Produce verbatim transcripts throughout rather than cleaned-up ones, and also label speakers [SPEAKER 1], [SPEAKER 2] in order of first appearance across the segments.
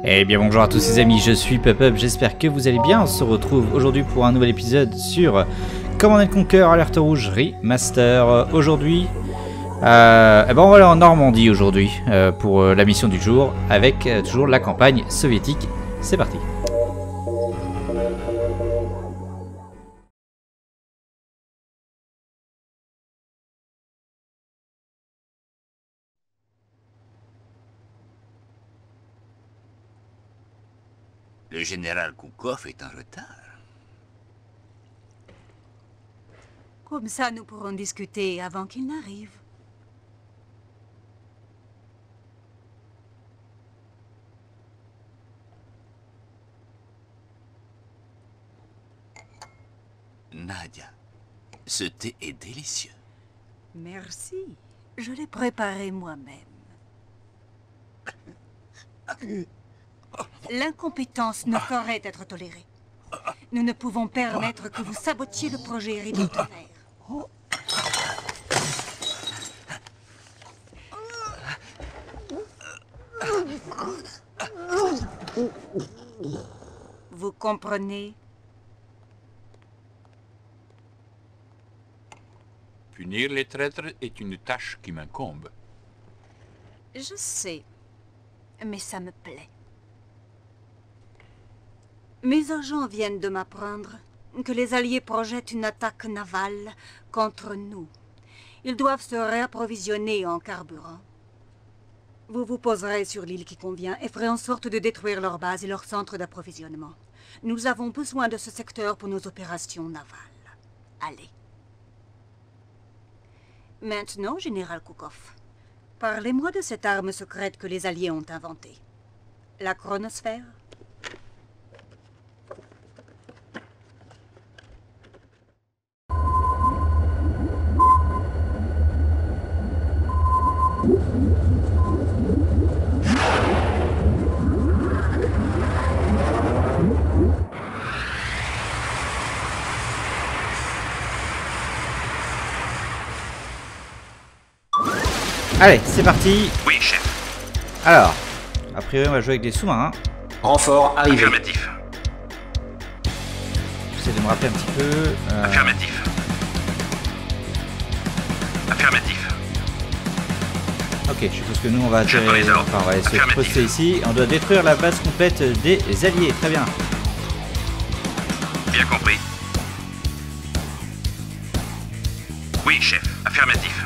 [SPEAKER 1] Eh bien bonjour à tous les amis, je suis Pup-Up, j'espère que vous allez bien. On se retrouve aujourd'hui pour un nouvel épisode sur Command and Conquer Alerte Rouge Remaster. Aujourd'hui, euh, eh ben on va aller en Normandie aujourd'hui euh, pour euh, la mission du jour avec euh, toujours la campagne soviétique. C'est parti.
[SPEAKER 2] Le général Koukov est en retard.
[SPEAKER 3] Comme ça, nous pourrons discuter avant qu'il n'arrive.
[SPEAKER 2] Nadia, ce thé est délicieux.
[SPEAKER 3] Merci. Je l'ai préparé moi-même. L'incompétence ne saurait être tolérée. Nous ne pouvons permettre que vous sabotiez le projet héréditaire. Vous comprenez?
[SPEAKER 4] Punir les traîtres est une tâche qui m'incombe.
[SPEAKER 3] Je sais, mais ça me plaît. Mes agents viennent de m'apprendre que les Alliés projettent une attaque navale contre nous. Ils doivent se réapprovisionner en carburant. Vous vous poserez sur l'île qui convient et ferez en sorte de détruire leur base et leur centre d'approvisionnement. Nous avons besoin de ce secteur pour nos opérations navales. Allez. Maintenant, Général Koukov, parlez-moi de cette arme secrète que les Alliés ont inventée. La chronosphère?
[SPEAKER 1] Allez, c'est parti.
[SPEAKER 2] Oui, chef.
[SPEAKER 1] Alors, a priori on va jouer avec des sous-marins.
[SPEAKER 5] Renfort arrivé.
[SPEAKER 2] Affirmatif.
[SPEAKER 1] J'essaie de me rappeler un petit peu. Euh...
[SPEAKER 2] Affirmatif. Affirmatif.
[SPEAKER 1] Ok, je suppose que nous on va,
[SPEAKER 2] J'attends les ordres.
[SPEAKER 1] enfin, on va aller se
[SPEAKER 2] Affirmatif.
[SPEAKER 1] poster ici. On doit détruire la base complète des Alliés. Très bien.
[SPEAKER 2] Bien compris. Oui, chef. Affirmatif.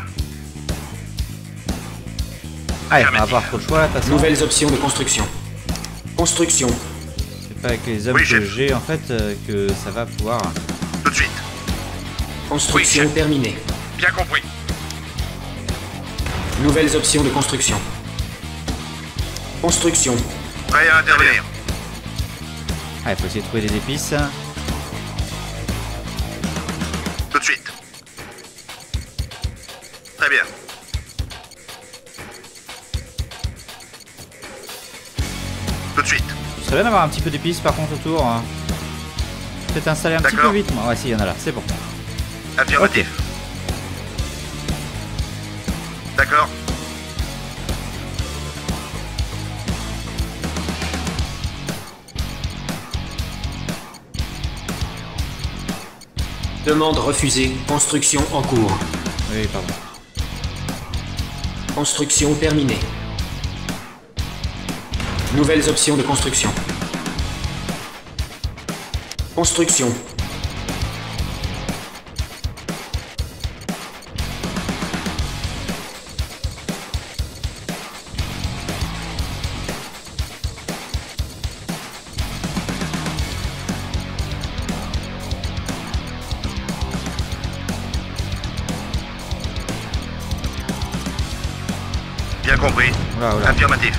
[SPEAKER 1] Allez, on va avoir trop le choix là, de toute façon.
[SPEAKER 5] Nouvelles options de construction. Construction.
[SPEAKER 1] C'est pas avec les hommes
[SPEAKER 2] Oui,
[SPEAKER 1] que
[SPEAKER 2] chef.
[SPEAKER 1] j'ai en fait euh, que ça va pouvoir.
[SPEAKER 2] Tout de suite.
[SPEAKER 5] Construction
[SPEAKER 2] Oui, chef.
[SPEAKER 5] terminée.
[SPEAKER 2] Bien compris.
[SPEAKER 5] Nouvelles options de construction. Construction.
[SPEAKER 2] Prêt à intervenir.
[SPEAKER 1] Allez, faut essayer de trouver des épices.
[SPEAKER 2] Tout de suite. Très bien. Tout de suite.
[SPEAKER 1] Ce serait bien d'avoir un petit peu d'épices par contre autour. Hein. Peut-être installer un petit peu
[SPEAKER 2] D'accord.
[SPEAKER 1] vite. Moi, ouais, si, il y en a là, c'est bon.
[SPEAKER 2] Affirmatif. D'accord.
[SPEAKER 5] Demande refusée. Construction en cours.
[SPEAKER 1] Oui, pardon.
[SPEAKER 5] Construction terminée. Nouvelles options de construction. Construction.
[SPEAKER 2] Bien compris.
[SPEAKER 1] Oula, oula.
[SPEAKER 2] Affirmatif.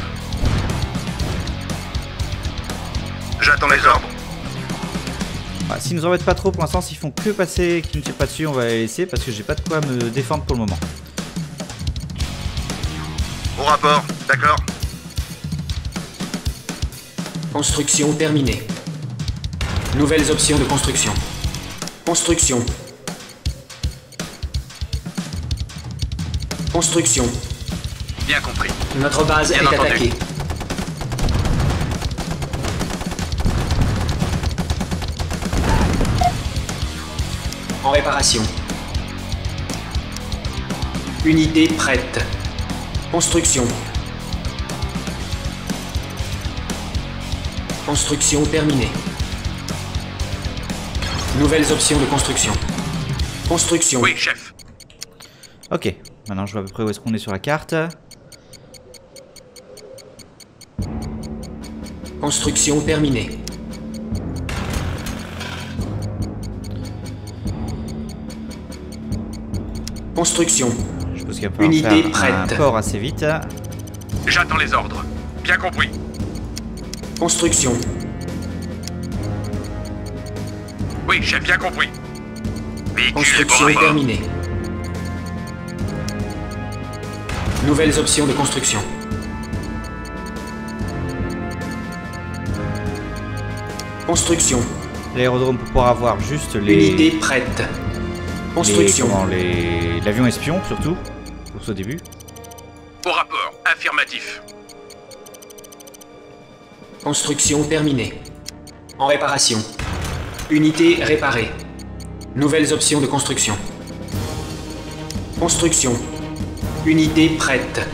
[SPEAKER 2] J'attends les ordres.
[SPEAKER 1] Ah, s'ils nous embêtent pas trop pour l'instant, s'ils font que passer, qu'ils ne tirent pas dessus, on va les laisser parce que j'ai pas de quoi me défendre pour le moment.
[SPEAKER 2] Au rapport. D'accord.
[SPEAKER 5] Construction terminée. Nouvelles options de construction. Construction. Construction.
[SPEAKER 2] Bien compris.
[SPEAKER 5] Notre base
[SPEAKER 2] Bien
[SPEAKER 5] est
[SPEAKER 2] entendu.
[SPEAKER 5] attaquée. En réparation. Unité prête. Construction. Construction terminée. Nouvelles options de construction. Construction.
[SPEAKER 2] Oui, chef.
[SPEAKER 1] Ok, maintenant je vois à peu près où est-ce qu'on est sur la carte.
[SPEAKER 5] Construction terminée. Construction.
[SPEAKER 1] Je suppose qu'il va falloir
[SPEAKER 5] Unité
[SPEAKER 1] faire
[SPEAKER 5] prête.
[SPEAKER 1] un port assez vite.
[SPEAKER 2] J'attends les ordres. Bien compris.
[SPEAKER 5] Construction.
[SPEAKER 2] Oui, chef, bien compris. Véhicule
[SPEAKER 5] Construction
[SPEAKER 2] au rapport.
[SPEAKER 5] terminée. Nouvelles options de construction. Construction.
[SPEAKER 1] L'aérodrome pour pouvoir avoir juste les...
[SPEAKER 5] Unité prête.
[SPEAKER 1] les
[SPEAKER 5] Construction.
[SPEAKER 1] comment, les... l'avion espion surtout, pour ce début.
[SPEAKER 2] Au rapport. Affirmatif.
[SPEAKER 5] Construction terminée. En réparation. Unité réparée. Nouvelles options de construction. Construction. Unité prête.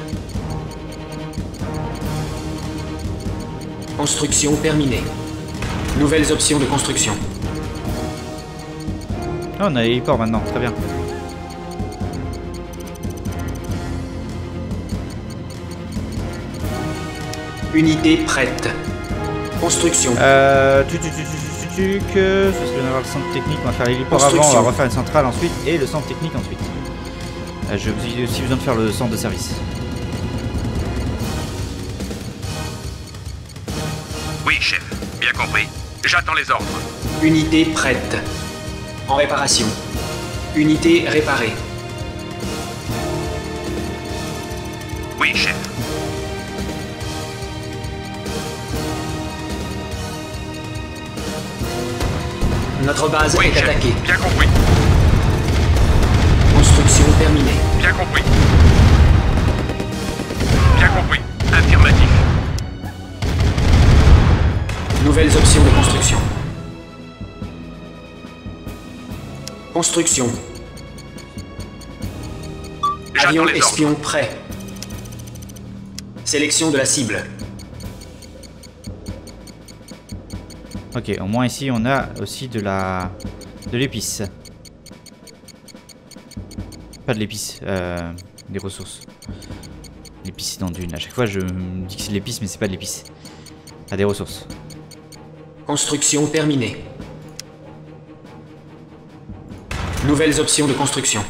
[SPEAKER 5] Construction terminée. Nouvelles options de construction.
[SPEAKER 1] Ah, on a l'héliport maintenant, très bien.
[SPEAKER 5] Unité prête. Construction.
[SPEAKER 1] Euh... Tu, tu, tu, tu, tu, tu, que... Ce serait d'avoir le centre technique, on va faire l'héliport avant, on
[SPEAKER 5] Construction.
[SPEAKER 1] va refaire une centrale ensuite, et le centre technique ensuite. Euh, J'ai aussi besoin de faire le centre de service.
[SPEAKER 2] Oui, chef. Bien compris. J'attends les ordres.
[SPEAKER 5] Unité prête. En réparation. Unité réparée.
[SPEAKER 2] Oui, chef.
[SPEAKER 5] Notre base
[SPEAKER 2] Oui,
[SPEAKER 5] est
[SPEAKER 2] chef.
[SPEAKER 5] attaquée.
[SPEAKER 2] Bien compris.
[SPEAKER 5] Construction terminée.
[SPEAKER 2] Bien compris. Bien compris. Affirmatif.
[SPEAKER 5] Nouvelles options de construction. Construction.
[SPEAKER 2] J'attends
[SPEAKER 5] Avion
[SPEAKER 2] les ordres.
[SPEAKER 5] espion prêt. Sélection de la cible.
[SPEAKER 1] Ok, au moins ici on a aussi de la... de l'épice. Pas de l'épice, euh... des ressources. L'épice dans Dune. À chaque fois je me dis que c'est de l'épice mais c'est pas de l'épice. Ah, des ressources.
[SPEAKER 5] Construction terminée. Nouvelles options de construction.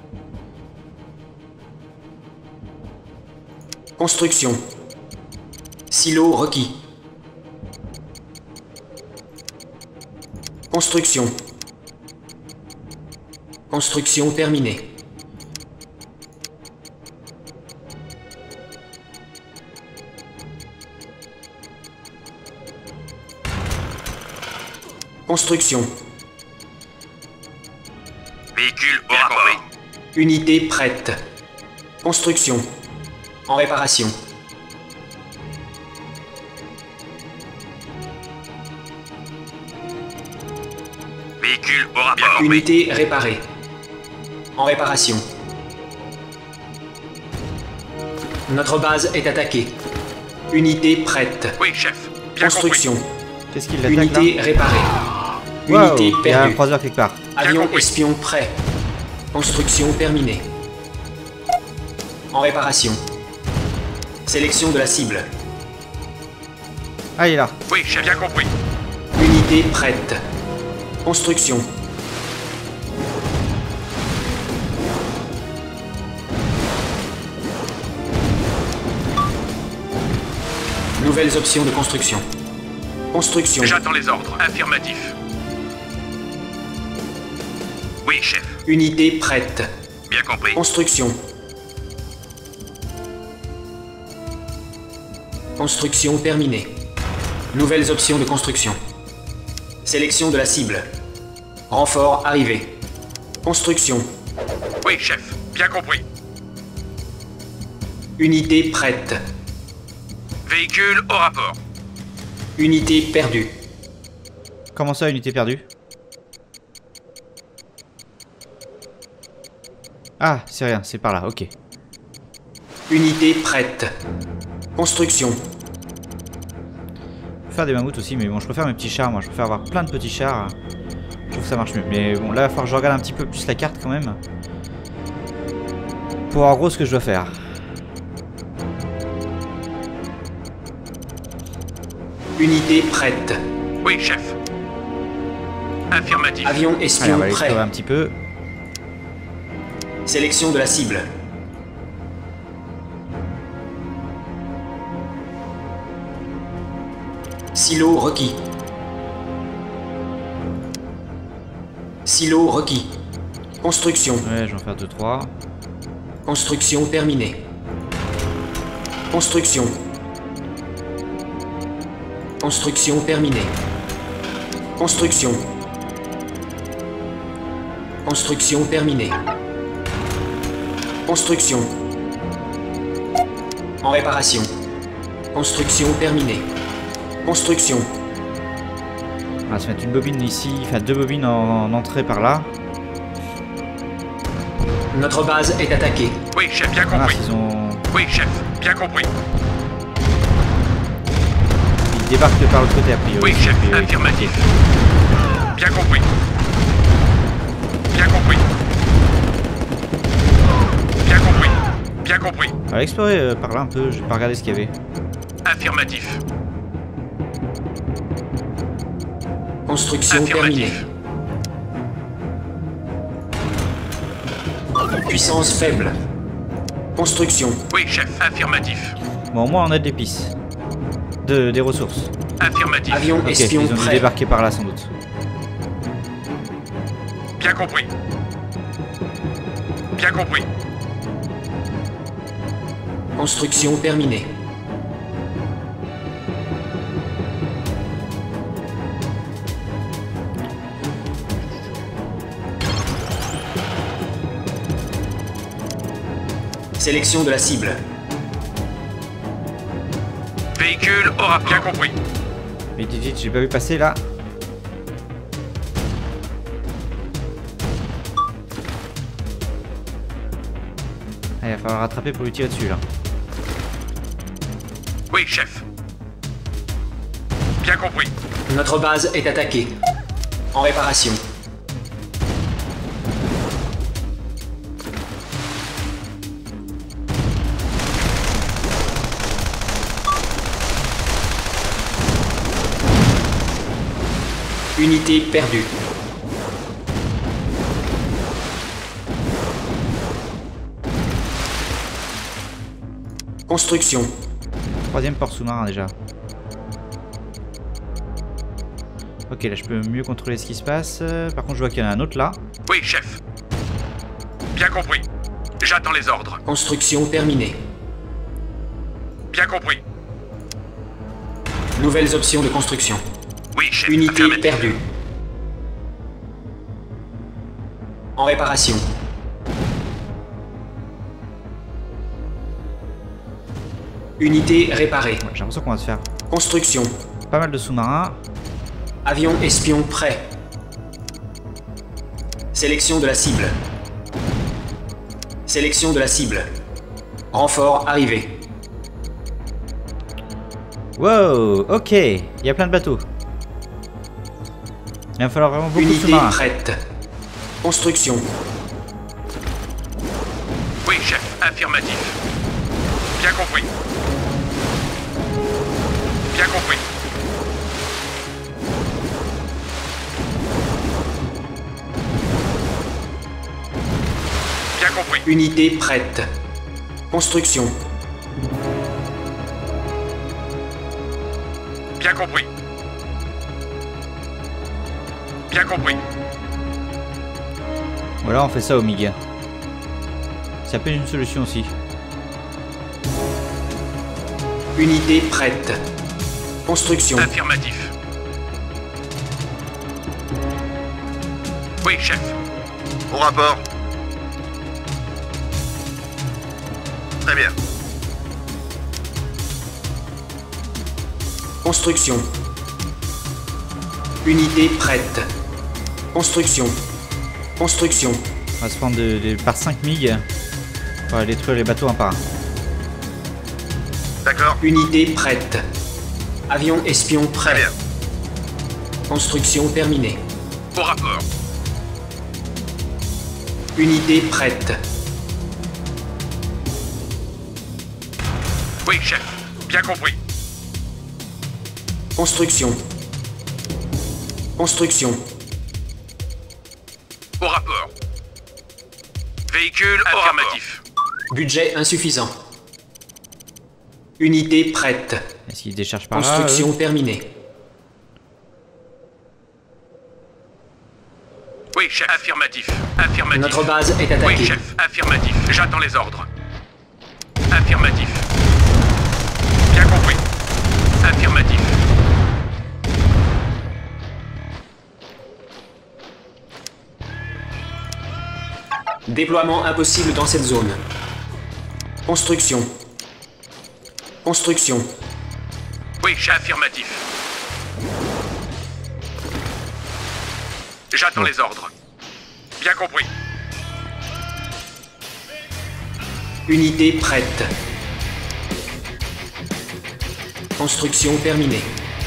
[SPEAKER 5] Construction. Silo requis. Construction. Construction terminée. Construction.
[SPEAKER 2] Véhicule au rapport.
[SPEAKER 5] Unité prête. Construction. En réparation.
[SPEAKER 2] Véhicule au rapport.
[SPEAKER 5] Unité réparée. En réparation. Notre base est attaquée. Unité prête.
[SPEAKER 2] Oui, chef. Bien
[SPEAKER 5] Construction.
[SPEAKER 1] Qu'est-ce qu'il attaque là?
[SPEAKER 5] Unité réparée.
[SPEAKER 1] Wow,
[SPEAKER 5] Unité
[SPEAKER 1] il y a un
[SPEAKER 5] perdue.
[SPEAKER 1] croiseur quelque part.
[SPEAKER 5] Avion
[SPEAKER 2] compris.
[SPEAKER 5] espion prêt. Construction terminée. En réparation. Sélection de la cible.
[SPEAKER 1] Ah, il est là.
[SPEAKER 2] compris. Oui, j'ai bien compris.
[SPEAKER 5] Unité prête. Construction. Nouvelles options de construction. Construction.
[SPEAKER 2] J'attends les ordres. Affirmatif. Oui, chef.
[SPEAKER 5] Unité prête.
[SPEAKER 2] Bien compris.
[SPEAKER 5] Construction. Construction terminée. Nouvelles options de construction. Sélection de la cible. Renfort arrivé. Construction.
[SPEAKER 2] Oui, chef. Bien compris.
[SPEAKER 5] Unité prête.
[SPEAKER 2] Véhicule au rapport.
[SPEAKER 5] Unité perdue.
[SPEAKER 1] Comment ça, unité perdue? Ah, c'est rien, c'est par là, ok.
[SPEAKER 5] Unité prête. Construction.
[SPEAKER 1] Je peux faire des mammouths aussi, mais bon, je préfère mes petits chars, moi. Je préfère avoir plein de petits chars. Je trouve que ça marche mieux. Mais bon, là, il va falloir que je regarde un petit peu plus la carte quand même. Pour voir en gros ce que je dois faire.
[SPEAKER 5] Unité prête.
[SPEAKER 2] Oui, chef. Affirmatif.
[SPEAKER 5] Avion
[SPEAKER 1] Allez,
[SPEAKER 5] espion
[SPEAKER 1] on va aller
[SPEAKER 5] prêt.
[SPEAKER 1] explorer un petit peu.
[SPEAKER 5] Sélection de la cible. Silo requis. Silo requis. Construction.
[SPEAKER 1] Ouais, je vais en faire deux trois.
[SPEAKER 5] Construction terminée. Construction. Construction terminée. Construction. Construction terminée. Construction. En réparation. Construction terminée. Construction.
[SPEAKER 1] On va se mettre une bobine ici, enfin deux bobines en, en entrée par là.
[SPEAKER 5] Notre base est attaquée.
[SPEAKER 2] Oui, chef, bien
[SPEAKER 1] Voilà,
[SPEAKER 2] compris.
[SPEAKER 1] ils ont...
[SPEAKER 2] Oui, chef, bien compris.
[SPEAKER 1] Ils débarquent par l'autre côté a priori.
[SPEAKER 2] Oui, chef,
[SPEAKER 1] A priori.
[SPEAKER 2] affirmatif. Bien compris. Bien compris. Bien compris. Bien compris.
[SPEAKER 1] On va explorer euh, par là un peu, je vais pas regarder ce qu'il y avait.
[SPEAKER 2] Affirmatif.
[SPEAKER 5] Construction terminée.
[SPEAKER 2] Affirmatif.
[SPEAKER 5] Puissance faible. Construction.
[SPEAKER 2] Oui, chef, affirmatif.
[SPEAKER 1] Bon, au moins on a des pistes. De, des ressources.
[SPEAKER 2] Affirmatif.
[SPEAKER 5] Avion
[SPEAKER 1] Ok,
[SPEAKER 5] espion
[SPEAKER 1] ils ont dû
[SPEAKER 5] prêt.
[SPEAKER 1] débarquer par là sans doute.
[SPEAKER 2] Bien compris. Bien compris.
[SPEAKER 5] Construction terminée. Sélection de la cible.
[SPEAKER 2] Véhicule aura bien compris.
[SPEAKER 1] Vite, vite, vite, j'ai pas vu passer là. Ah, il va falloir rattraper pour lui tirer dessus là.
[SPEAKER 2] Oui, chef. Bien compris.
[SPEAKER 5] Notre base est attaquée. En réparation. Unité perdue. Construction.
[SPEAKER 1] Troisième port sous-marin déjà. Ok, là je peux mieux contrôler ce qui se passe. Euh, Par contre, je vois qu'il y en a un autre là.
[SPEAKER 2] Oui, chef. Bien compris. J'attends les ordres.
[SPEAKER 5] Construction terminée.
[SPEAKER 2] Bien compris.
[SPEAKER 5] Nouvelles options de construction.
[SPEAKER 2] Oui, chef.
[SPEAKER 5] Unité
[SPEAKER 2] affirmatif.
[SPEAKER 5] perdue. En réparation. Unité réparée.
[SPEAKER 1] Ouais, j'ai l'impression qu'on va se faire
[SPEAKER 5] Construction.
[SPEAKER 1] pas mal de sous-marins.
[SPEAKER 5] Avion espion prêt. Sélection de la cible. Sélection de la cible. Renfort arrivé.
[SPEAKER 1] Wow, ok, il y a plein de bateaux. Il va falloir vraiment beaucoup de
[SPEAKER 5] Unité
[SPEAKER 1] sous-marins.
[SPEAKER 5] prête. Construction.
[SPEAKER 2] Oui, chef. Affirmatif. Bien compris. Bien compris. Bien compris.
[SPEAKER 5] Unité prête. Construction.
[SPEAKER 2] Bien compris. Bien compris.
[SPEAKER 1] Voilà, on fait ça au M I G. Ça peut être une solution aussi.
[SPEAKER 5] Unité prête. Construction.
[SPEAKER 2] Affirmatif. Oui, chef.
[SPEAKER 6] Au rapport. Très bien.
[SPEAKER 5] Construction. Unité prête. Construction. Construction.
[SPEAKER 1] On va se prendre de, de, par cinq MiG pour aller détruire les bateaux un par un.
[SPEAKER 6] D'accord.
[SPEAKER 5] Unité prête. Avion espion
[SPEAKER 6] Très
[SPEAKER 5] prêt.
[SPEAKER 6] bien.
[SPEAKER 5] Construction terminée.
[SPEAKER 2] Au rapport.
[SPEAKER 5] Unité prête.
[SPEAKER 2] Oui, chef. Bien compris.
[SPEAKER 5] Construction. Construction.
[SPEAKER 2] Au rapport. Véhicule affirmatif.
[SPEAKER 5] Budget insuffisant. Unité prête.
[SPEAKER 1] Est-ce qu'ils déchargent par là
[SPEAKER 5] Construction
[SPEAKER 1] eux
[SPEAKER 5] terminée.
[SPEAKER 2] Oui, chef. Affirmatif. Affirmatif.
[SPEAKER 5] Notre base est
[SPEAKER 2] Oui,
[SPEAKER 5] attaquée.
[SPEAKER 2] chef. Affirmatif. J'attends les ordres. Affirmatif. Bien compris. Affirmatif.
[SPEAKER 5] Déploiement impossible dans cette zone. Construction. Construction.
[SPEAKER 2] Oui, chef. Affirmatif. J'attends les ordres. Bien compris.
[SPEAKER 5] Unité prête. Construction terminée.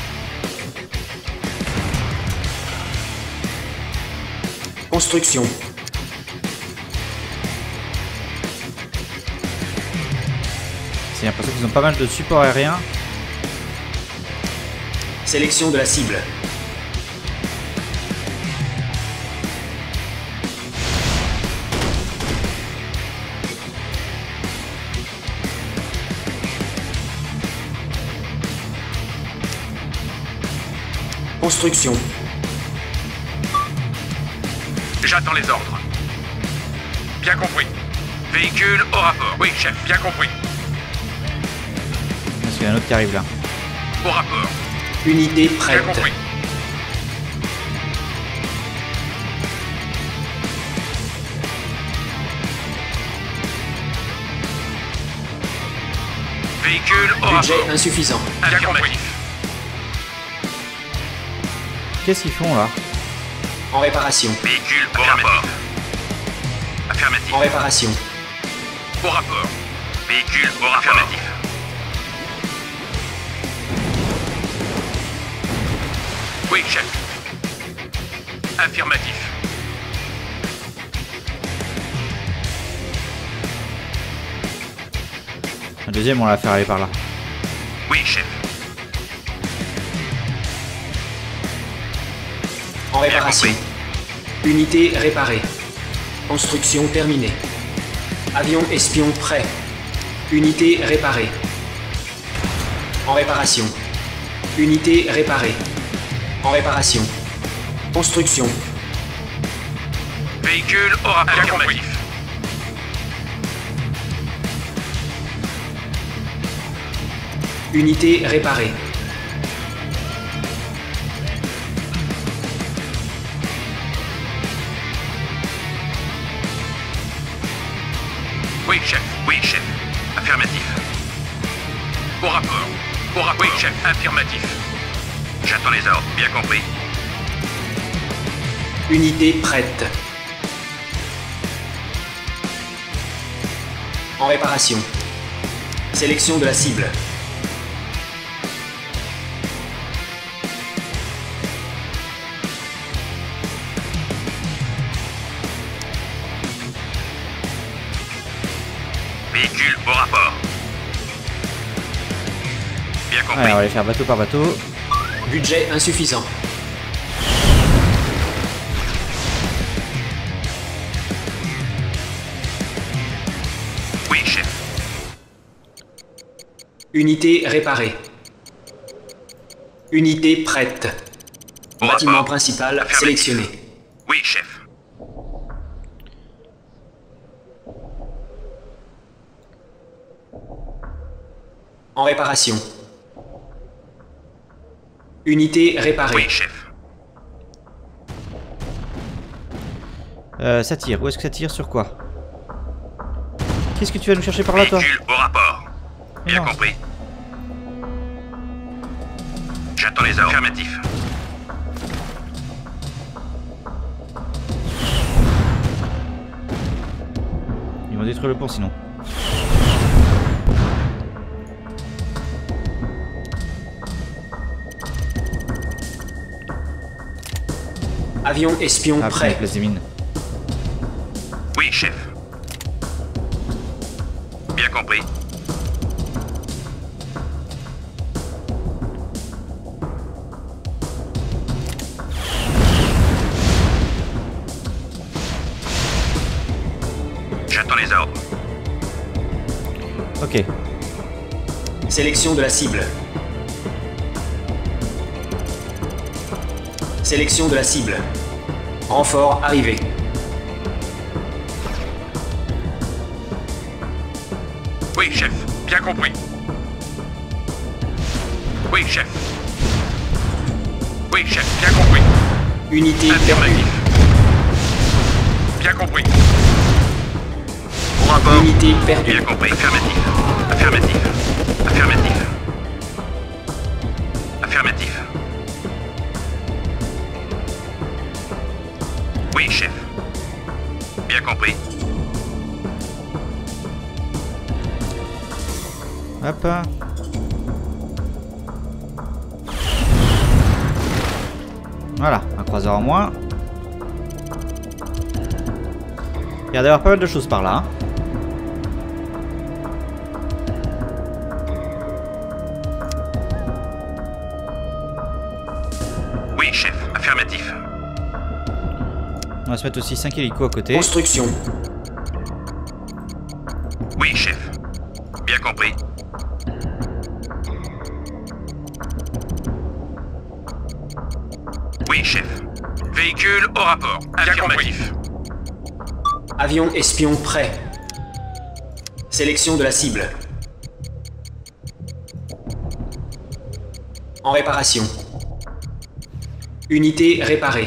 [SPEAKER 5] Construction.
[SPEAKER 1] J'ai l'impression qu'ils ont pas mal de support aérien.
[SPEAKER 5] Sélection de la cible. Construction.
[SPEAKER 2] J'attends les ordres. Bien compris. Véhicule au rapport. Oui, chef. Bien compris.
[SPEAKER 1] Parce qu'il y a un autre qui arrive là.
[SPEAKER 2] Au rapport.
[SPEAKER 5] Unité
[SPEAKER 2] Bien
[SPEAKER 5] prête.
[SPEAKER 2] compris. Véhicule au
[SPEAKER 5] Budget
[SPEAKER 2] rapport.
[SPEAKER 5] insuffisant.
[SPEAKER 2] Affirmatif.
[SPEAKER 1] Qu'est-ce qu'ils font là?
[SPEAKER 5] En réparation.
[SPEAKER 2] Véhicule au rapport. Affirmatif.
[SPEAKER 5] En réparation.
[SPEAKER 2] Au rapport. Véhicule au rapport. Affirmatif. Oui, chef. Affirmatif.
[SPEAKER 1] Un deuxième, on l'a fait aller par là.
[SPEAKER 2] Oui, chef.
[SPEAKER 5] En réparation. Unité réparée. Construction terminée. Avion espion prêt. Unité réparée. En réparation. Unité réparée. En réparation. Construction.
[SPEAKER 2] Véhicule au rapport. Affirmatif.
[SPEAKER 5] Unité réparée.
[SPEAKER 2] Oui, chef. Oui, chef. Affirmatif. Au rapport. Au rapport. Oui, chef. Affirmatif. J'attends les ordres. Bien compris.
[SPEAKER 5] Unité prête. En réparation. Sélection de la cible.
[SPEAKER 2] Véhicule au rapport. Bien compris.
[SPEAKER 1] Ouais, on va les faire bateau par bateau.
[SPEAKER 5] Budget insuffisant.
[SPEAKER 2] Oui, chef.
[SPEAKER 5] Unité réparée. Unité prête.
[SPEAKER 2] Au
[SPEAKER 5] Bâtiment
[SPEAKER 2] rapport.
[SPEAKER 5] principal
[SPEAKER 2] Affirmatif.
[SPEAKER 5] sélectionné.
[SPEAKER 2] Oui, chef.
[SPEAKER 5] En réparation. Unité réparée.
[SPEAKER 2] Oui, chef.
[SPEAKER 1] Euh, ça tire. Où est-ce que ça tire? Sur quoi? Qu'est-ce que tu vas nous chercher par là, toi?
[SPEAKER 2] Véhicule au rapport. Bien
[SPEAKER 1] Non.
[SPEAKER 2] compris. J'attends les ordres. Affirmatif.
[SPEAKER 1] me détruire le pont sinon.
[SPEAKER 5] Avion espion
[SPEAKER 1] Ah,
[SPEAKER 5] prêt.
[SPEAKER 1] place des mines.
[SPEAKER 2] Oui, chef. Bien compris. J'attends les ordres.
[SPEAKER 1] Ok.
[SPEAKER 5] Sélection de la cible. Sélection de la cible. Renfort arrivé.
[SPEAKER 2] Oui, chef. Bien compris. Oui, chef. Oui, chef. Bien compris.
[SPEAKER 5] Unité perdue.
[SPEAKER 2] Affirmatif. Bien compris.
[SPEAKER 6] Au rapport.
[SPEAKER 5] Unité perdue.
[SPEAKER 2] Bien compris. Affirmatif. Affirmatif. Affirmatif. Affirmatif. Oui, chef. Bien compris.
[SPEAKER 1] Hop. Voilà, un croiseur en moins. Il y a d'ailleurs pas mal de choses par là. Hein.
[SPEAKER 2] Oui, chef. Affirmatif.
[SPEAKER 1] On va se mettre aussi cinq hélicos à côté.
[SPEAKER 5] Construction.
[SPEAKER 2] Oui, chef. Bien compris. Oui, chef. Véhicule au rapport. Affirmatif.
[SPEAKER 5] Avion espion prêt. Sélection de la cible. En réparation. Unité réparée.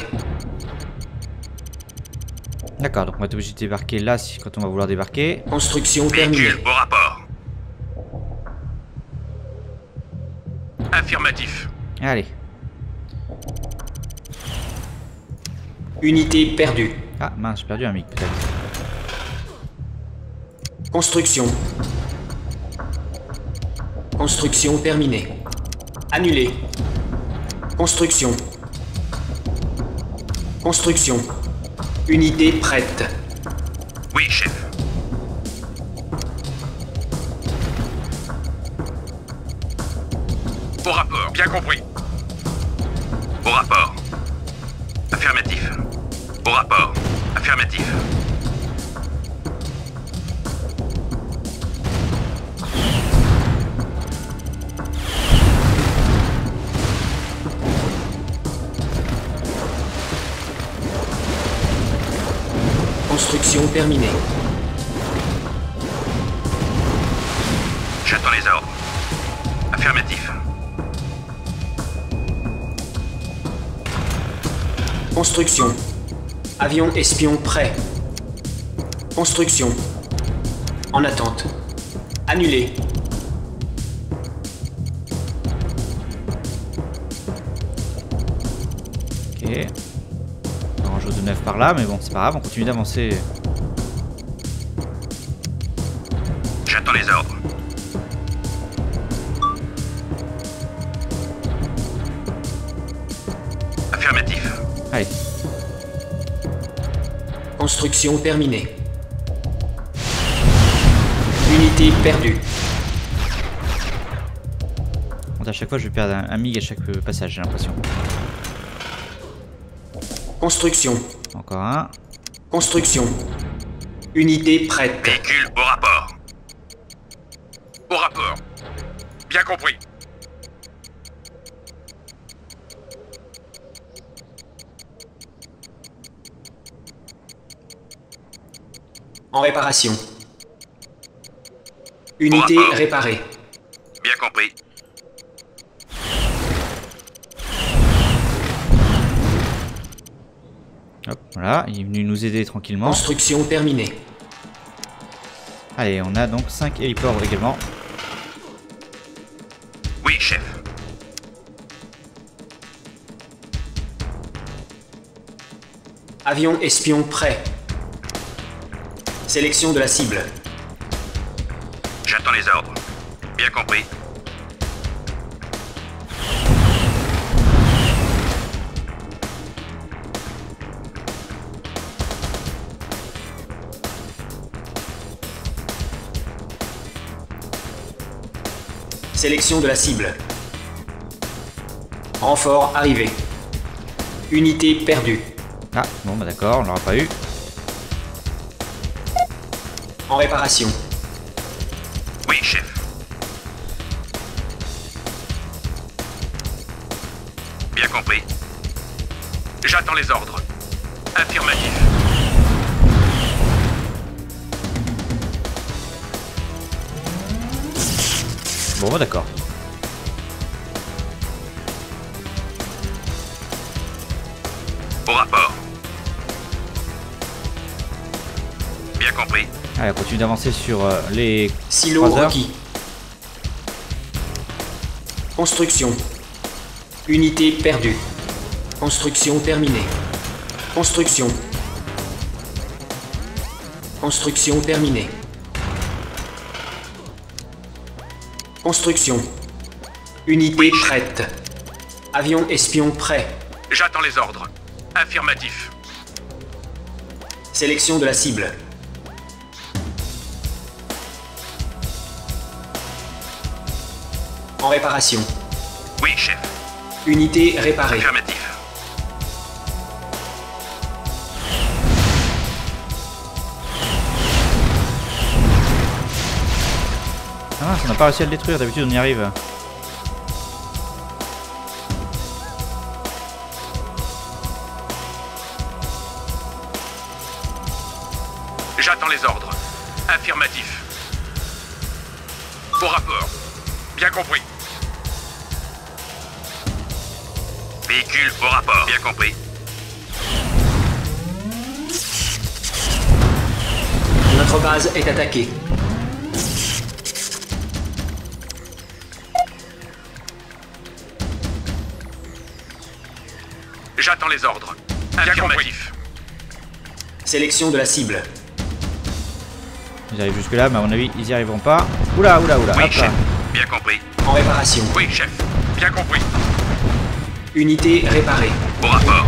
[SPEAKER 1] D'accord, donc on va être obligé de débarquer là si, quand on va vouloir débarquer.
[SPEAKER 5] Construction terminée.
[SPEAKER 2] Véhicule au rapport. Affirmatif.
[SPEAKER 1] Allez.
[SPEAKER 5] Unité perdue.
[SPEAKER 1] Ah mince, j'ai perdu un mic peut-être.
[SPEAKER 5] Construction. Construction terminée. Annulé. Construction. Construction. Unité prête.
[SPEAKER 2] Oui, chef. Au rapport. Bien compris. Au rapport. Affirmatif. Au rapport. Affirmatif.
[SPEAKER 5] Construction terminée.
[SPEAKER 2] J'attends les ordres. Affirmatif.
[SPEAKER 5] Construction. Avion espion prêt. Construction. En attente. Annulé.
[SPEAKER 1] Ok. On rajoute de neuf par là, mais bon, c'est pas grave, on continue d'avancer.
[SPEAKER 2] J'attends les ordres. Affirmatif.
[SPEAKER 1] Allez.
[SPEAKER 5] Construction terminée. Unité perdue.
[SPEAKER 1] Bon, à chaque fois, je vais perdre un, un mig à chaque euh, passage, j'ai l'impression.
[SPEAKER 5] Construction.
[SPEAKER 1] Encore un.
[SPEAKER 5] Construction. Unité prête.
[SPEAKER 2] Véhicule au rapport. Au rapport. Bien compris.
[SPEAKER 5] En réparation. Unité
[SPEAKER 2] rapport.
[SPEAKER 5] réparée.
[SPEAKER 2] Bien compris.
[SPEAKER 1] Hop, voilà, il est venu nous aider tranquillement.
[SPEAKER 5] Construction terminée.
[SPEAKER 1] Allez, on a donc cinq héliports également.
[SPEAKER 2] Oui, chef.
[SPEAKER 5] Avion espion prêt. Sélection de la cible.
[SPEAKER 2] J'attends les ordres. Bien compris.
[SPEAKER 5] Sélection de la cible. Renfort arrivé. Unité perdue.
[SPEAKER 1] Ah, bon, bah d'accord, on l'aura pas eu.
[SPEAKER 5] En réparation.
[SPEAKER 2] Oui, chef. Bien compris. J'attends les ordres. Affirmatif.
[SPEAKER 1] Bon, bah d'accord.
[SPEAKER 2] Au rapport. Bien compris.
[SPEAKER 1] Allez, on continue d'avancer sur euh, les
[SPEAKER 5] Silo
[SPEAKER 1] croiseurs.
[SPEAKER 5] requis. Construction. Unité perdue. Construction terminée. Construction. Construction terminée. Construction. Unité
[SPEAKER 2] Oui, chef.
[SPEAKER 5] prête. Avion espion prêt.
[SPEAKER 2] J'attends les ordres. Affirmatif.
[SPEAKER 5] Sélection de la cible. En réparation.
[SPEAKER 2] Oui, chef.
[SPEAKER 5] Unité réparée.
[SPEAKER 2] Affirmatif.
[SPEAKER 1] Ah, on n'a pas réussi à le détruire, d'habitude on y arrive.
[SPEAKER 2] J'attends les ordres. Affirmatif. Au rapport. Bien compris. Véhicule au rapport. Bien compris.
[SPEAKER 5] Notre base est attaquée.
[SPEAKER 2] J'attends les ordres. Affirmatif.
[SPEAKER 5] Sélection de la cible.
[SPEAKER 1] Ils arrivent jusque là, mais à mon avis, ils y arriveront pas. Oula, oula, oula,
[SPEAKER 2] Oui,
[SPEAKER 1] hop là.
[SPEAKER 2] chef. Bien compris.
[SPEAKER 5] En réparation.
[SPEAKER 2] Oui, chef. Bien compris.
[SPEAKER 5] Unité réparée.
[SPEAKER 2] Au rapport.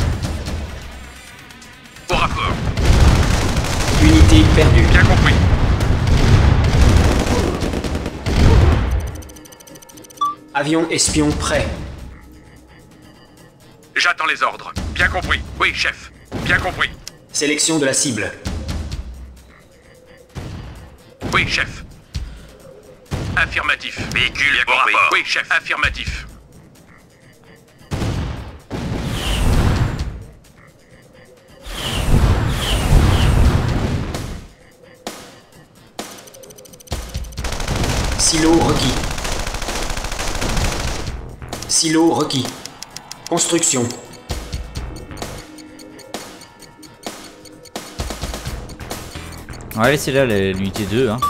[SPEAKER 2] Au rapport.
[SPEAKER 5] Unité perdue.
[SPEAKER 2] Bien compris.
[SPEAKER 5] Avion espion prêt.
[SPEAKER 2] J'attends les ordres. Bien compris. Oui, chef. Bien compris.
[SPEAKER 5] Sélection de la cible.
[SPEAKER 2] Oui, chef. Affirmatif. Véhicule au rapport. Oui, chef. Affirmatif.
[SPEAKER 5] Silo requis. Silo requis. Construction.
[SPEAKER 1] Ouais, c'est là l'unité deux. Hein.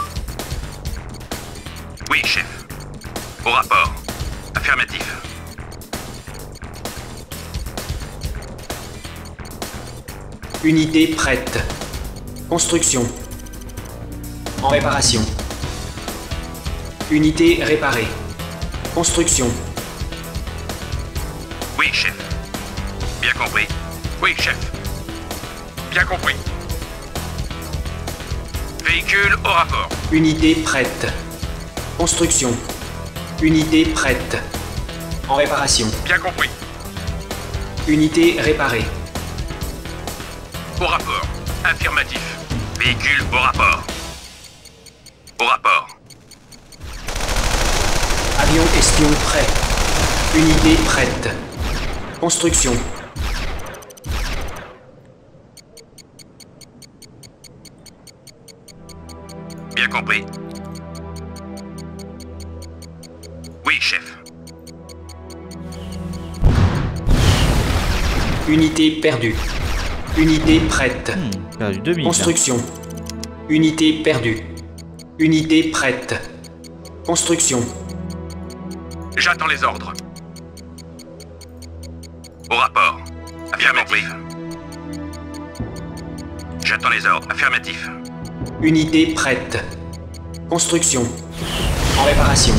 [SPEAKER 2] Oui, chef. Au rapport. Affirmatif.
[SPEAKER 5] Unité prête. Construction. En réparation. Unité réparée. Construction.
[SPEAKER 2] Oui, chef. Bien compris. Oui, chef. Bien compris. Véhicule au rapport.
[SPEAKER 5] Unité prête. Construction. Unité prête. En réparation.
[SPEAKER 2] Bien compris.
[SPEAKER 5] Unité réparée.
[SPEAKER 2] Au rapport. Affirmatif. Véhicule au rapport. Au rapport.
[SPEAKER 5] Avion espion prêt. Unité prête. Construction.
[SPEAKER 2] Bien compris. Oui, chef.
[SPEAKER 5] Unité perdue. Unité prête.
[SPEAKER 1] Hmm, perdu deux mille.
[SPEAKER 5] Construction. Unité perdue. Unité prête. Construction.
[SPEAKER 2] J'attends les ordres. Au rapport. Bien compris. J'attends les ordres. Affirmatif.
[SPEAKER 5] Unité prête. Construction. En réparation.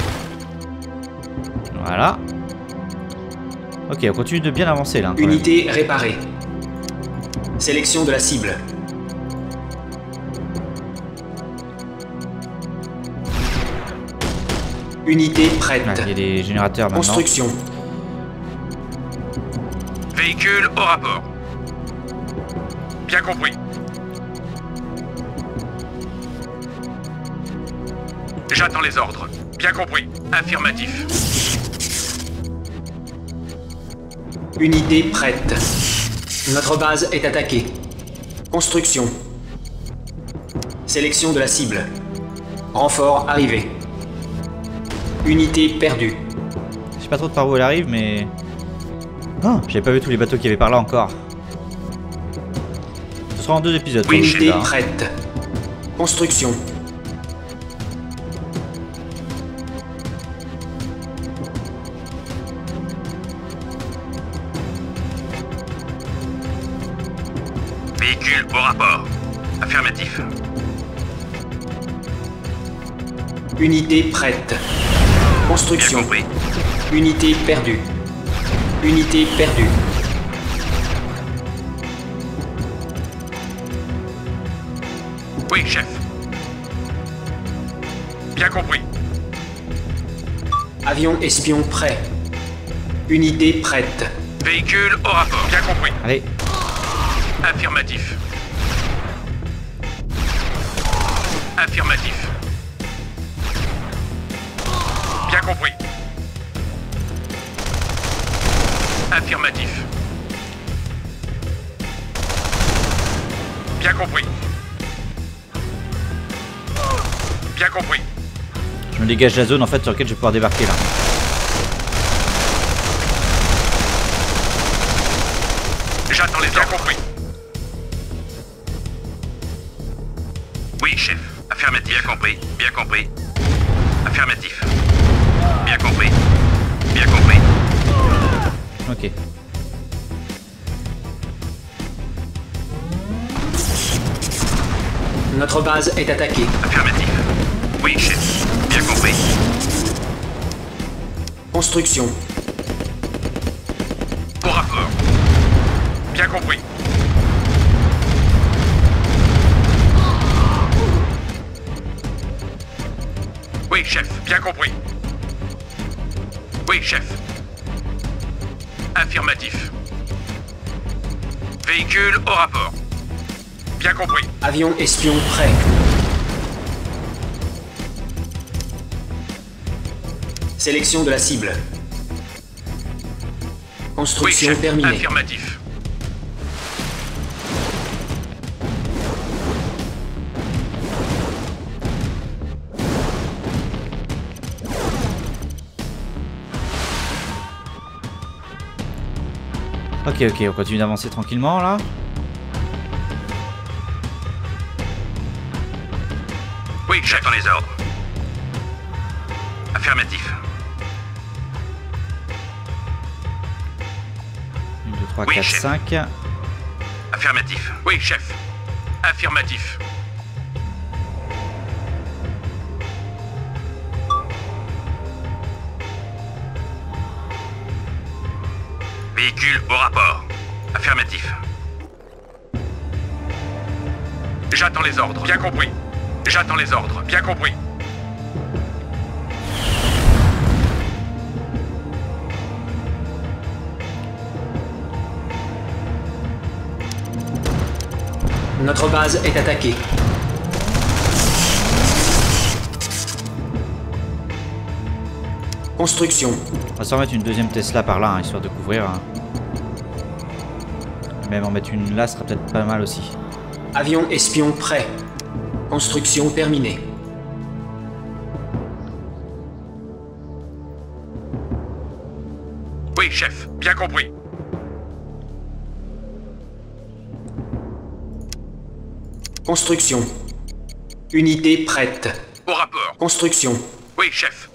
[SPEAKER 1] Voilà. Ok, on continue de bien avancer là.
[SPEAKER 5] Unité réparée. Sélection de la cible. Unité prête.
[SPEAKER 1] Ouais, il y a des générateurs maintenant.
[SPEAKER 5] Construction.
[SPEAKER 2] Véhicule au rapport. Bien compris. J'attends les ordres. Bien compris. Affirmatif.
[SPEAKER 5] Unité prête. Notre base est attaquée. Construction. Sélection de la cible. Renfort arrivé. Unité perdue.
[SPEAKER 1] Je sais pas trop de par où elle arrive, mais... Oh, j'avais pas vu tous les bateaux qu'il y avait par là encore. Ce sera en deux épisodes.
[SPEAKER 2] Oui,
[SPEAKER 1] comme
[SPEAKER 5] Unité
[SPEAKER 1] celui-là, hein.
[SPEAKER 5] prête. Construction.
[SPEAKER 2] Véhicule au rapport. Affirmatif.
[SPEAKER 5] Unité prête.
[SPEAKER 2] Bien
[SPEAKER 5] Construction.
[SPEAKER 2] compris.
[SPEAKER 5] Unité perdue. Unité perdue.
[SPEAKER 2] Oui, chef. Bien compris.
[SPEAKER 5] Avion espion prêt. Unité prête.
[SPEAKER 2] Véhicule au rapport. Bien compris.
[SPEAKER 1] Allez,
[SPEAKER 2] Affirmatif. Affirmatif. Bien compris. Affirmatif. Bien compris. Bien compris.
[SPEAKER 1] je me dégage de la zone en fait sur laquelle je vais pouvoir débarquer là.
[SPEAKER 2] J'attends les bien compris. Oui, chef. Affirmatif. Bien compris. Bien compris. Affirmatif. Bien compris. Bien compris.
[SPEAKER 1] Ok.
[SPEAKER 5] Notre base est attaquée.
[SPEAKER 2] Affirmatif. Oui, chef. Bien compris.
[SPEAKER 5] Construction.
[SPEAKER 2] Au rapport. Bien compris. Oui, chef. Bien compris. Oui, chef. Affirmatif. Véhicule au rapport. Bien compris.
[SPEAKER 5] Avion espion prêt. Sélection de la cible.
[SPEAKER 2] Oui,
[SPEAKER 5] Construction
[SPEAKER 2] chef.
[SPEAKER 5] terminée.
[SPEAKER 2] Affirmatif.
[SPEAKER 1] Ok, ok, on continue d'avancer tranquillement là.
[SPEAKER 2] Oui, j'attends les ordres. Affirmatif.
[SPEAKER 1] un, deux, trois,
[SPEAKER 2] Oui,
[SPEAKER 1] quatre,
[SPEAKER 2] chef.
[SPEAKER 1] cinq.
[SPEAKER 2] Affirmatif. Oui, chef. Affirmatif. Véhicule au rapport. Affirmatif. J'attends les ordres. Bien compris. J'attends les ordres. Bien compris.
[SPEAKER 5] Notre base est attaquée. Construction.
[SPEAKER 1] On va s'en mettre une deuxième Tesla par là, hein, histoire de couvrir. Hein. Même en mettre une là sera peut-être pas mal aussi.
[SPEAKER 5] Avion espion prêt. Construction terminée.
[SPEAKER 2] Oui, chef. Bien compris.
[SPEAKER 5] Construction. Unité prête.
[SPEAKER 2] Au rapport.
[SPEAKER 5] Construction.
[SPEAKER 2] Oui, chef.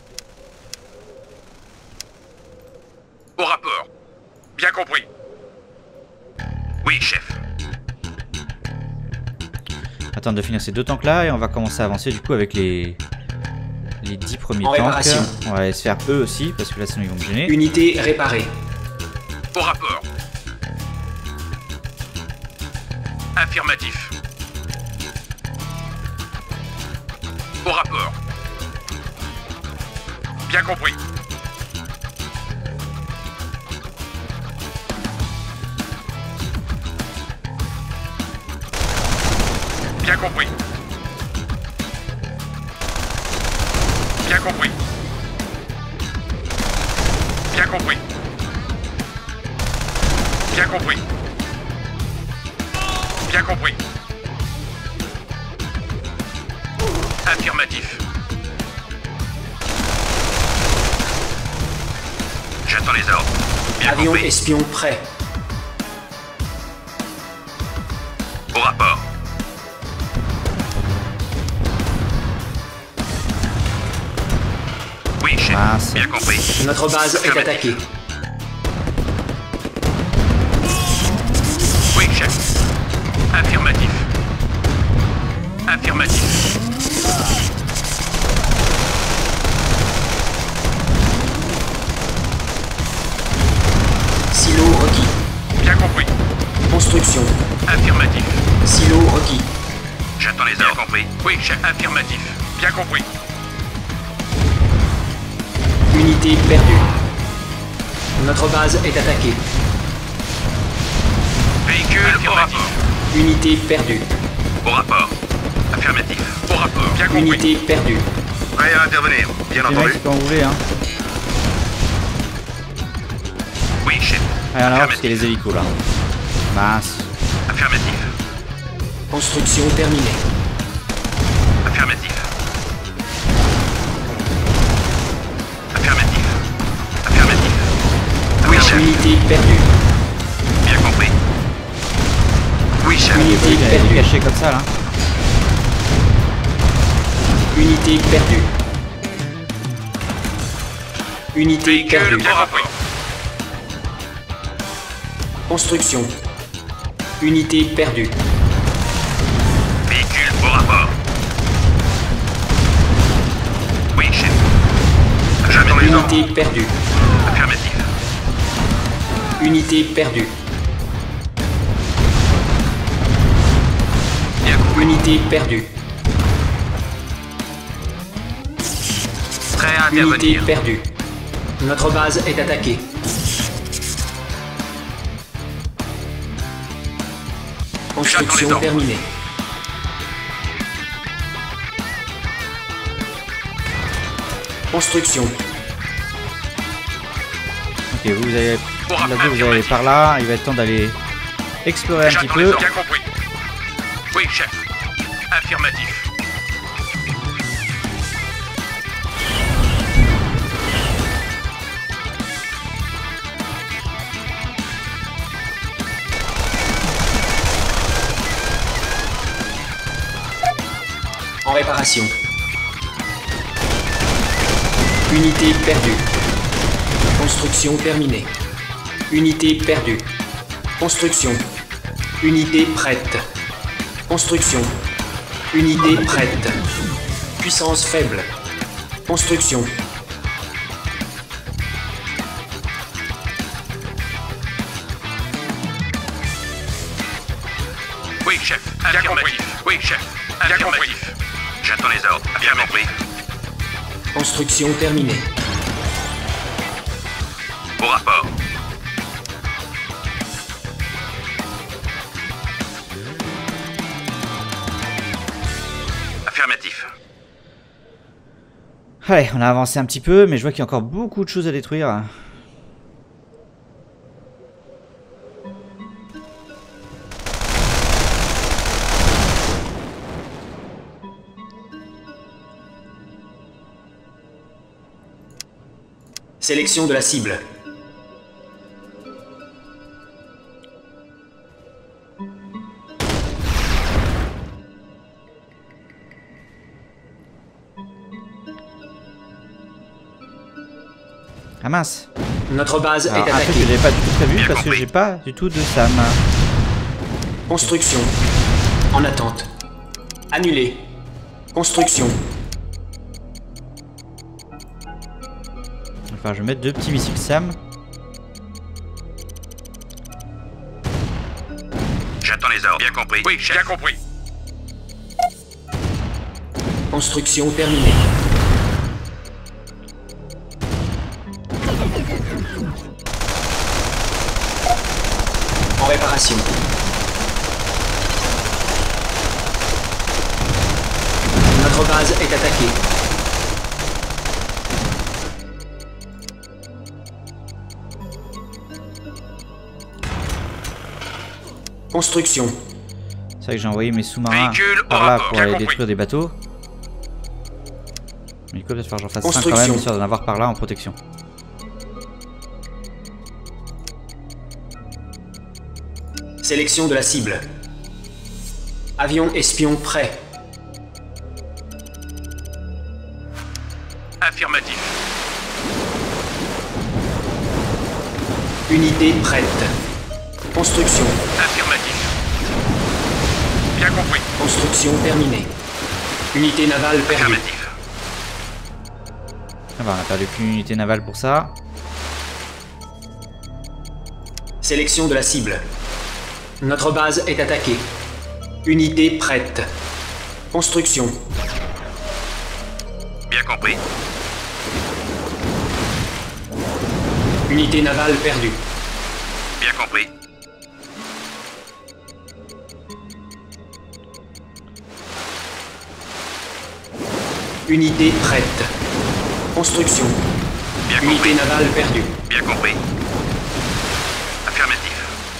[SPEAKER 2] Au rapport. Bien compris. Oui, chef.
[SPEAKER 1] attendre de finir ces deux tanks là et on va commencer à avancer du coup avec les les dix premiers
[SPEAKER 5] En
[SPEAKER 1] tanks.
[SPEAKER 5] réparation.
[SPEAKER 1] On va aller se faire eux aussi parce que là sinon ils vont me gêner.
[SPEAKER 5] Unité réparée.
[SPEAKER 2] Au rapport. Affirmatif. Au rapport. Bien compris. Bien compris. Bien compris. Bien compris. Bien compris. Bien compris. Affirmatif. J'attends les ordres. Bien
[SPEAKER 5] Avion
[SPEAKER 2] compris.
[SPEAKER 5] espion prêt.
[SPEAKER 2] Au rapport. Oui, chef.
[SPEAKER 1] Mince.
[SPEAKER 2] Bien compris.
[SPEAKER 5] Notre base est attaquée.
[SPEAKER 2] Oui, chef. Affirmatif. Affirmatif.
[SPEAKER 5] Silo requis.
[SPEAKER 2] Bien compris.
[SPEAKER 5] Construction.
[SPEAKER 2] Affirmatif.
[SPEAKER 5] Silo requis.
[SPEAKER 2] J'attends les ordres. Bien compris. Oui, chef. Affirmatif. Bien compris.
[SPEAKER 5] Unité perdue. Notre base est attaquée.
[SPEAKER 2] Véhicule au rapport.
[SPEAKER 5] Unité perdue.
[SPEAKER 2] Au rapport. Affirmatif. Au rapport. Bien compris.
[SPEAKER 5] Unité perdue.
[SPEAKER 6] Prêt à intervenir. Bien
[SPEAKER 1] Les
[SPEAKER 6] entendu.
[SPEAKER 1] mecs quand vous voulez hein.
[SPEAKER 2] Oui, chef.
[SPEAKER 1] Allez on avance parce qu'il y a les hélicos là. Mince.
[SPEAKER 2] Affirmatif.
[SPEAKER 5] Construction terminée.
[SPEAKER 2] Affirmatif. Affirmatif. Affirmatif. Oui, chef.
[SPEAKER 5] Unité perdue.
[SPEAKER 2] Bien compris. Oui, chef.
[SPEAKER 5] Unité
[SPEAKER 1] Il est
[SPEAKER 5] perdue.
[SPEAKER 1] caché comme ça là.
[SPEAKER 5] Unité perdue. Unité
[SPEAKER 2] Véhicule
[SPEAKER 5] perdue.
[SPEAKER 2] bien compris.
[SPEAKER 5] Construction. Unité perdue.
[SPEAKER 2] Véhicule au rapport. Oui, chef.
[SPEAKER 6] J'attends les ordres.
[SPEAKER 5] Unité perdue.
[SPEAKER 2] Affirmatif.
[SPEAKER 5] Unité perdue.
[SPEAKER 2] Bien compris.
[SPEAKER 5] Unité perdue.
[SPEAKER 2] Prêt à
[SPEAKER 5] Unité
[SPEAKER 2] intervenir.
[SPEAKER 5] perdue. Notre base est attaquée. Construction
[SPEAKER 2] ordres.
[SPEAKER 5] terminée. Construction.
[SPEAKER 1] Ok vous, vous allez
[SPEAKER 2] Au
[SPEAKER 1] là,
[SPEAKER 2] rapport.
[SPEAKER 1] vous, vous allez aller par là. Il va être temps d'aller explorer un petit
[SPEAKER 2] J'attends les
[SPEAKER 1] peu.
[SPEAKER 2] ordres. Bien compris. Oui, chef. Affirmatif.
[SPEAKER 5] En réparation. Unité perdue. Construction terminée. Unité perdue. Construction. Unité prête. Construction. Unité prête. Puissance faible. Construction.
[SPEAKER 2] Oui, chef. Affirmatif. Oui, chef. Affirmatif. J'attends les ordres. Bien compris.
[SPEAKER 5] Construction terminée.
[SPEAKER 2] Au rapport. Affirmatif.
[SPEAKER 1] Allez, on a avancé un petit peu, mais je vois qu'il y a encore beaucoup de choses à détruire.
[SPEAKER 5] Sélection de la cible.
[SPEAKER 1] Ah mince.
[SPEAKER 5] Notre base
[SPEAKER 1] Alors,
[SPEAKER 5] est
[SPEAKER 1] un truc que
[SPEAKER 5] attaquée.
[SPEAKER 1] j'avais pas du tout prévu
[SPEAKER 2] Bien
[SPEAKER 1] parce que
[SPEAKER 2] compris.
[SPEAKER 1] j'ai pas du tout de S A M.
[SPEAKER 5] Construction. En attente. Annulé. Construction.
[SPEAKER 1] Enfin, je vais mettre deux petits missiles SAM.
[SPEAKER 6] J'attends les ordres. Bien compris.
[SPEAKER 2] Oui, chef. Bien compris.
[SPEAKER 5] Construction terminée. En réparation. Notre base est attaquée. Construction.
[SPEAKER 1] C'est vrai que j'ai envoyé mes sous-marins
[SPEAKER 2] Véhicule
[SPEAKER 1] par
[SPEAKER 2] au
[SPEAKER 1] là
[SPEAKER 2] rapport,
[SPEAKER 1] pour
[SPEAKER 2] bien
[SPEAKER 1] aller
[SPEAKER 2] compris.
[SPEAKER 1] détruire des bateaux. Mais du coup, peut-être faire que j'en fasse cinq quand
[SPEAKER 5] Construction.
[SPEAKER 1] même, histoire d'en avoir par là en protection.
[SPEAKER 5] Sélection de la cible. Avion espion prêt.
[SPEAKER 2] Affirmatif.
[SPEAKER 5] Unité prête. Construction.
[SPEAKER 2] Affirmatif. Bien compris.
[SPEAKER 5] Construction terminée. Unité navale perdue.
[SPEAKER 2] Affirmatif.
[SPEAKER 1] Ah bah, on a perdu qu'une unité navale pour ça.
[SPEAKER 5] Sélection de la cible. Notre base est attaquée. Unité prête. Construction.
[SPEAKER 6] Bien compris.
[SPEAKER 5] Unité navale perdue.
[SPEAKER 6] Bien compris.
[SPEAKER 5] Unité prête. Construction.
[SPEAKER 6] Bien
[SPEAKER 5] Unité
[SPEAKER 6] compris.
[SPEAKER 5] navale perdue.
[SPEAKER 6] Bien compris. Affirmatif.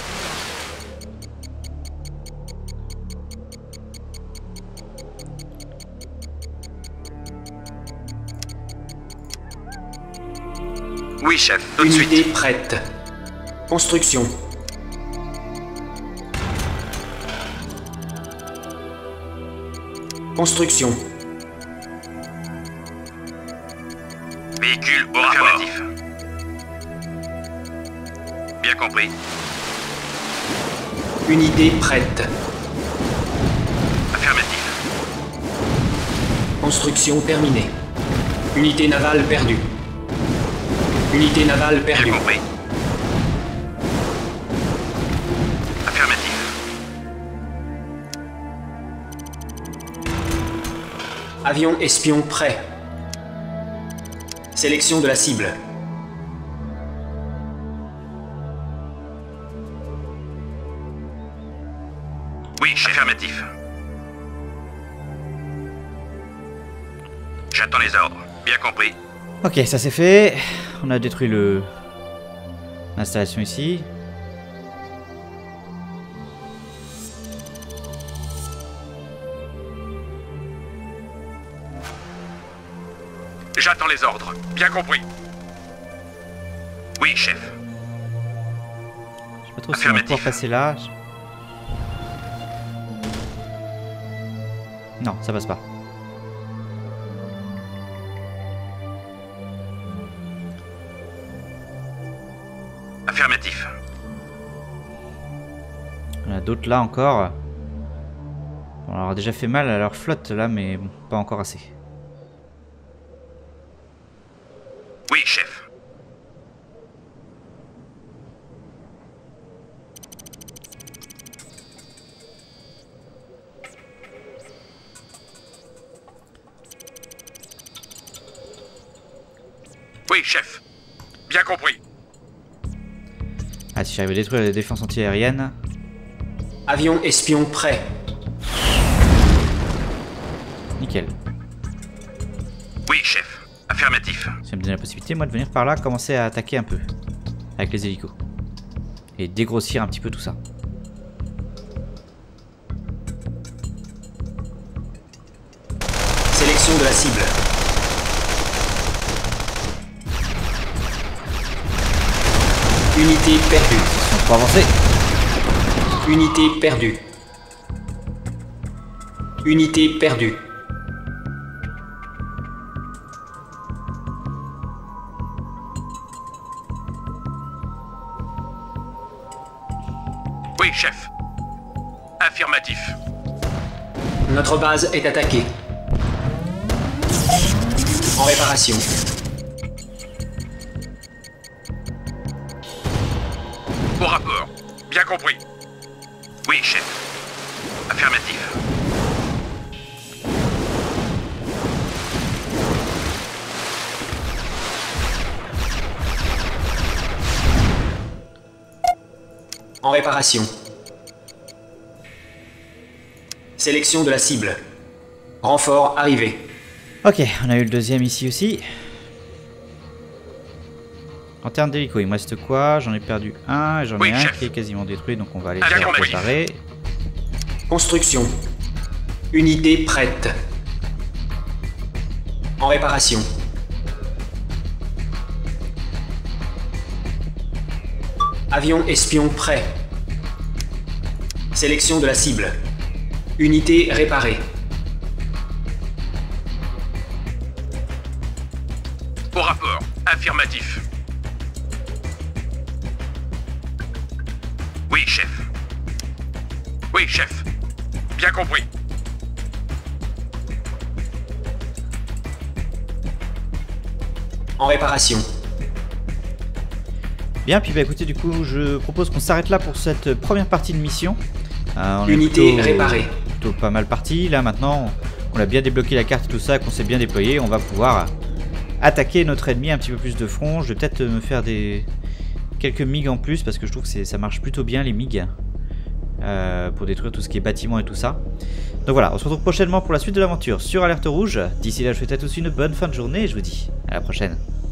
[SPEAKER 6] Oui, chef. Tout de
[SPEAKER 5] Unité
[SPEAKER 6] suite.
[SPEAKER 5] prête. Construction. Construction.
[SPEAKER 6] Véhicule au rapport. Affirmatif. Bien compris.
[SPEAKER 5] Unité prête.
[SPEAKER 6] Affirmatif.
[SPEAKER 5] Construction terminée. Unité navale perdue. Unité navale
[SPEAKER 6] Bien
[SPEAKER 5] perdue.
[SPEAKER 6] compris. Affirmatif.
[SPEAKER 5] Avion espion prêt. Sélection de la cible.
[SPEAKER 6] Oui, chef. Affirmatif. J'attends les ordres. Bien compris.
[SPEAKER 1] Ok, ça c'est fait. On a détruit le l'installation ici.
[SPEAKER 2] J'attends les ordres. Bien compris.
[SPEAKER 6] Oui, chef.
[SPEAKER 1] Je sais pas trop si on va pouvoir passer là. Non, ça passe pas.
[SPEAKER 6] Affirmatif.
[SPEAKER 1] On a d'autres là encore. On leur a déjà fait mal à leur flotte là, mais bon, pas encore assez.
[SPEAKER 6] Oui, chef.
[SPEAKER 2] Oui, chef. Bien compris.
[SPEAKER 1] Ah, si j'arrive à détruire les défenses antiaériennes.
[SPEAKER 5] Avion espion prêt.
[SPEAKER 1] Nickel.
[SPEAKER 6] Oui, chef. Affirmatif.
[SPEAKER 1] Ça me donne la possibilité, moi, de venir par là, commencer à attaquer un peu. Avec les hélicos. Et dégrossir un petit peu tout ça.
[SPEAKER 5] Sélection de la cible. Unité perdue.
[SPEAKER 1] On peut avancer.
[SPEAKER 5] Unité perdue. Unité perdue.
[SPEAKER 2] Oui, chef. Affirmatif.
[SPEAKER 5] Notre base est attaquée. En réparation.
[SPEAKER 6] Au rapport. Bien compris. Oui, chef. Affirmatif.
[SPEAKER 5] En réparation. Sélection de la cible. Renfort arrivé.
[SPEAKER 1] Ok, on a eu le deuxième ici aussi. En termes d'hélico, il me reste quoi? J'en ai perdu un et j'en ai
[SPEAKER 6] Oui,
[SPEAKER 1] un
[SPEAKER 6] chef.
[SPEAKER 1] qui est quasiment détruit, donc on va aller
[SPEAKER 6] Bien
[SPEAKER 1] faire
[SPEAKER 6] compris.
[SPEAKER 1] préparer.
[SPEAKER 5] Construction. Unité prête. En réparation. Avion espion prêt. Sélection de la cible. Unité réparée.
[SPEAKER 6] Au rapport. Affirmatif. Oui, chef. Oui, chef. Bien compris.
[SPEAKER 5] En réparation.
[SPEAKER 1] Bien, puis bah écoutez, du coup, je propose qu'on s'arrête là pour cette première partie de mission. Euh, on est
[SPEAKER 5] Unité
[SPEAKER 1] plutôt-
[SPEAKER 5] réparée.
[SPEAKER 1] Plutôt pas mal parti. Là maintenant, on a bien débloqué la carte et tout ça, qu'on s'est bien déployé, on va pouvoir attaquer notre ennemi un petit peu plus de front. Je vais peut-être me faire des quelques MiG en plus parce que je trouve que c'est- ça marche plutôt bien les MiG euh, pour détruire tout ce qui est bâtiment et tout ça. Donc voilà, on se retrouve prochainement pour la suite de l'aventure sur Alerte Rouge. D'ici là, je vous souhaite à tous une bonne fin de journée et je vous dis à la prochaine.